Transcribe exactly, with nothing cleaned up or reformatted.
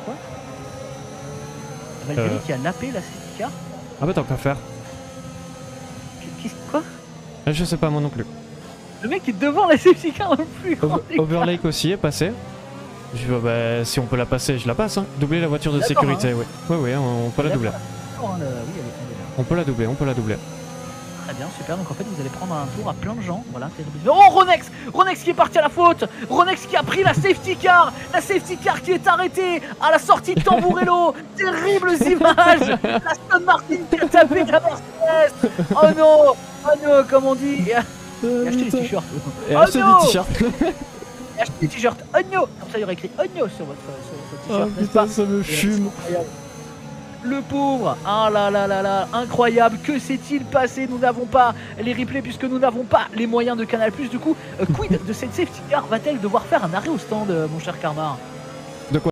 Quoi? Valtteri Euh. qui a nappé la safety car. Ah bah tant qu'à faire. Qu'est-ce quoi? Je sais pas moi non plus. Le mec est devant la safety car le plus grand. Over Overlake aussi est passé. Je dis, bah, si on peut la passer, je la passe. Hein. Doubler la voiture de sécurité, hein. oui. Oui, oui, on, on peut la doubler. Hein, le... oui, elle est tombée là. On peut la doubler, on peut la doubler. Très bien, super. Donc en fait, vous allez prendre un tour à plein de gens. Voilà, terrible. Oh, Ronex Ronex qui est parti à la faute. Ronex qui a pris la safety car. La safety car qui est arrêtée à la sortie de Tamburello. Terribles images. La Aston Martin qui a tapé la Mercedes. Oh non. Oh non, comme on dit. Et, et acheter des t-shirts. Et oh acheter no des t-shirts. Et acheter des t-shirts. Oh no. Comme ça, il y aurait écrit oh no sur votre, sur votre t-shirt. Oh putain, ça me fume. Le pauvre, ah là là là là, incroyable, que s'est-il passé? Nous n'avons pas les replays puisque nous n'avons pas les moyens de Canal+. Du coup, euh, quid de cette safety car? Va-t-elle devoir faire un arrêt au stand, euh, mon cher Karma?